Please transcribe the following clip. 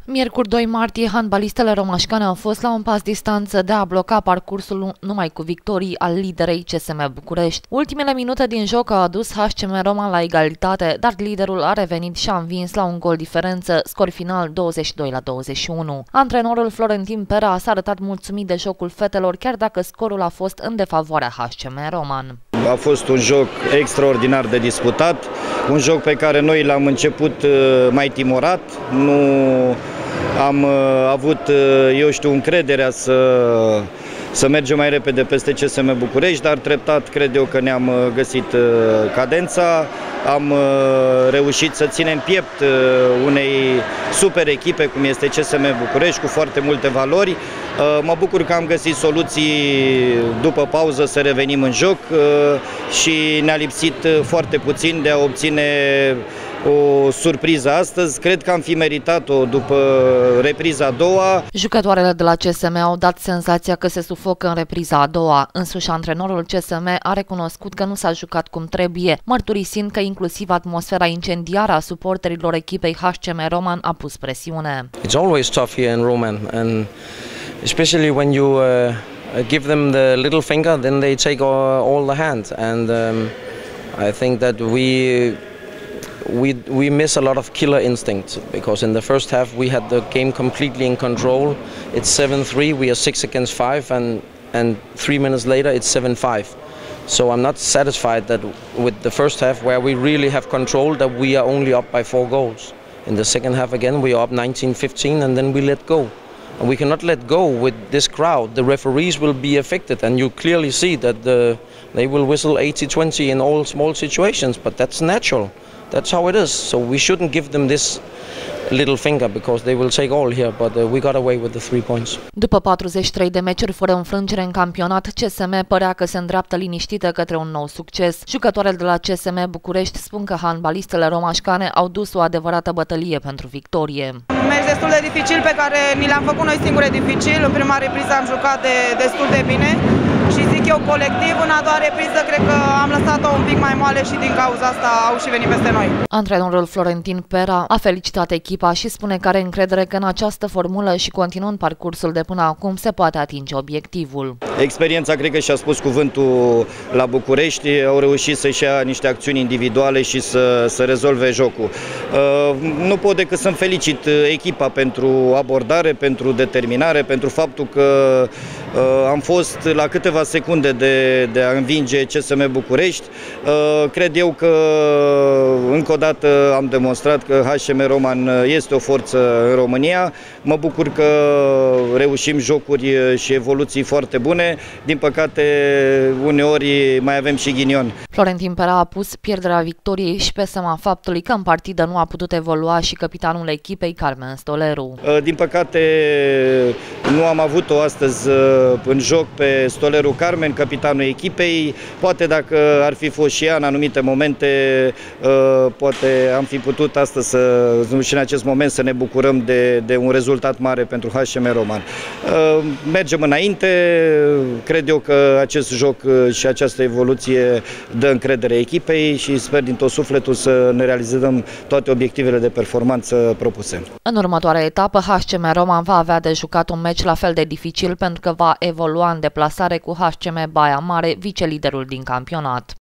Miercuri 2 martie, handbalistele romașcane au fost la un pas distanță de a bloca parcursul numai cu victorii al liderei CSM București. Ultimele minute din joc au adus HCM Roman la egalitate, dar liderul a revenit și a învins la un gol diferență, scor final 22-21. Antrenorul Florentin Pera s-a arătat mulțumit de jocul fetelor, chiar dacă scorul a fost în defavoarea HCM Roman. A fost un joc extraordinar de disputat, un joc pe care noi l-am început mai timorat, nu am avut, eu știu, încrederea să mergem mai repede peste CSM București, dar treptat cred eu că ne-am găsit cadența, am reușit să ținem piept unei super echipe cum este CSM București, cu foarte multe valori. Mă bucur că am găsit soluții după pauză să revenim în joc și ne-a lipsit foarte puțin de a obține o surpriză astăzi. Cred că am fi meritat-o după repriza a doua. Jucătoarele de la CSM au dat senzația că se sufocă în repriza a doua. Însuși antrenorul CSM a recunoscut că nu s-a jucat cum trebuie, mărturisind că inclusiv atmosfera incendiară a suporterilor echipei HCM Roman a pus presiune. It's always tough here in Roman, and especially when you give them the little finger, then they take all the hand, and I think that we miss a lot of killer instinct, because in the first half we had the game completely in control. It's 7-3, we are 6 against 5, and 3 minutes later it's 7-5. So I'm not satisfied that with the first half, where we really have control, that we are only up by 4 goals. In the second half again we are up 19-15, and then we let go. And we cannot let go with this crowd. The referees will be affected, and you clearly see that they will whistle 80-20 in all small situations, but that's natural. That's how it is. So we shouldn't give them this little finger, because they will take all here, but we got away with the 3 points. După 43 de meciuri fără înfrângere în campionat, CSM părea că se îndreaptă liniștită către un nou succes. Jucătoarele de la CSM București spun că handbalistele romașcane au dus o adevărată bătălie pentru victorie. Un meci destul de dificil pe care ni l-am făcut noi singure dificil. În prima repriză am jucat destul de bine și zic eu colectiv. În a doua repriză cred că am lăsat-o un pic mai moale și din cauza asta au și venit peste noi. Antrenorul Florentin Pera a felicitat echipa și spune că are încredere că în această formulă și continuând parcursul de până acum se poate atinge obiectivul. Experiența cred că și-a spus cuvântul la București, au reușit să-și ia niște acțiuni individuale și să rezolve jocul. Nu pot decât să-mi felicit echipa pentru abordare, pentru determinare, pentru faptul că am fost la câteva secunde de a învinge CSM București. Cred eu că încă o dată am demonstrat că HCM Roman este o forță în România. Mă bucur că reușim jocuri și evoluții foarte bune. Din păcate, uneori mai avem și ghinion. Florentin Pera a pus pierderea victoriei și pe seama faptului că în partidă nu a putut evolua și capitanul echipei, Carmen Stoleru. Din păcate, nu am avut-o astăzi în joc pe Stoleru Carmen, capitanul echipei. Poate dacă ar fi fost și ea în anumite momente, poate am fi putut astăzi și în acest moment să ne bucurăm de un rezultat mare pentru HCM Roman. Mergem înainte, cred eu că acest joc și această evoluție dă încredere echipei și sper din tot sufletul să ne realizăm toate obiectivele de performanță propuse. În următoarea etapă, HCM Roman va avea de jucat un meci la fel de dificil, pentru că va evolua în deplasare cu HCM Baia Mare, viceliderul din campionat.